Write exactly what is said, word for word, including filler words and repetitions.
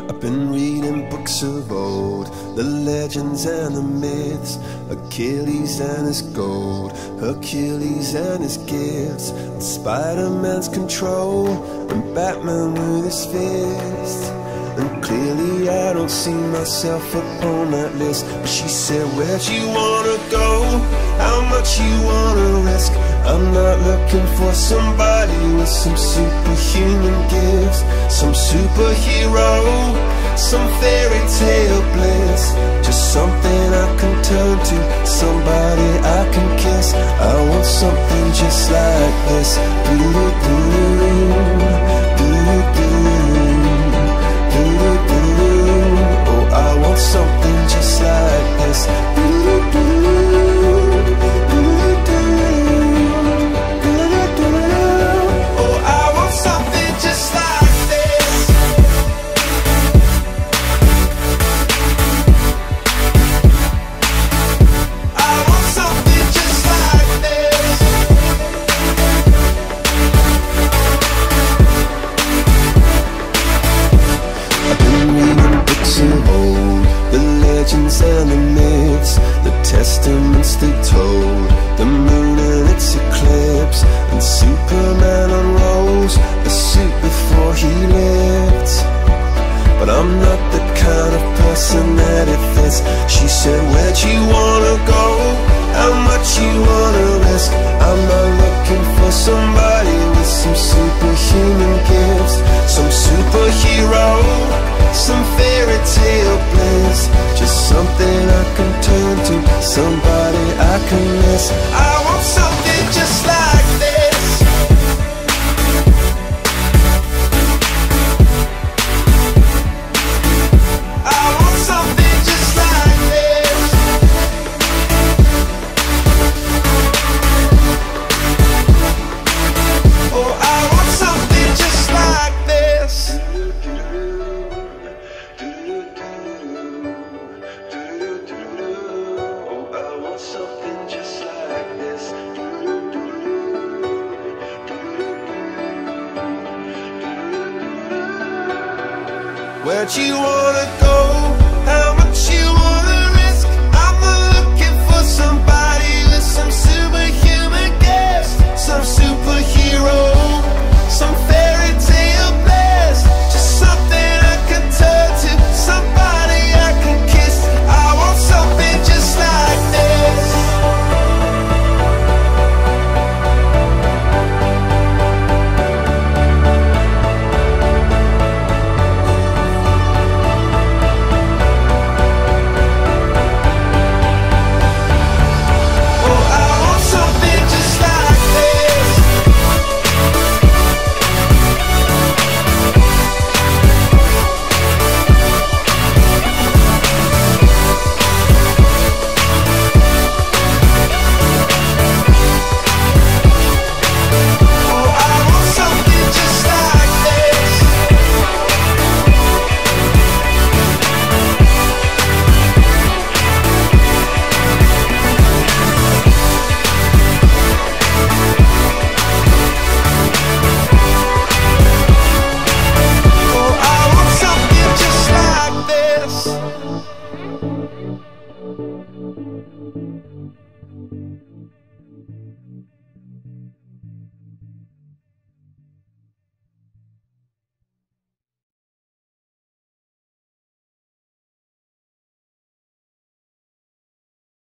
I've been reading books of old, the legends and the myths, Achilles and his gold, Hercules and his gifts, and Spider-Man's control, and Batman with his fists. And clearly I don't see myself upon that list. But she said, where'd you wanna go? How much you wanna risk? I'm not looking for somebody with some superhuman gifts, some superhero, some fairy tale bliss. Just something I can turn to, somebody I can kiss. I want something just like this. Do-do-do-do, do-do-do. Oh, I want something just like this. Oh, I want something just like this. I want something just like this. I've been reading books of old, the legends and the myths, the testaments they told, the moon and its eclipse, and Superman unrolls a suit before he lived. But I'm not the kind of person that it fits. She said, where'd you wanna go? How much you wanna risk? I'm not looking for somebody with some superhuman gifts, some superhero, some fairy tale bliss. Just something I can turn to, somebody I can miss. I want something just like this. I want something just like this. Oh, I want something just like this. Something just like this. Where'd you wanna go?